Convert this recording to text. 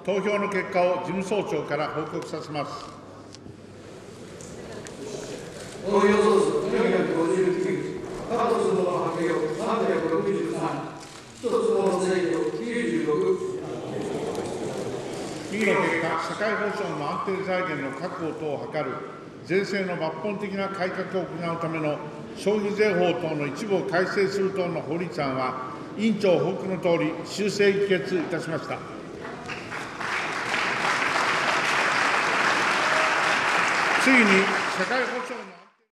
投票の結果を事務総長から報告させます。 投票総数459、過半数の発表363、一つの制御96。 議議の結果、社会保障の安定財源の確保等を図る税制の抜本的な改革を行うための消費税法等の一部を改正する等の法律案は、委員長報告のとおり、修正議決いたしました。次に、社会保障の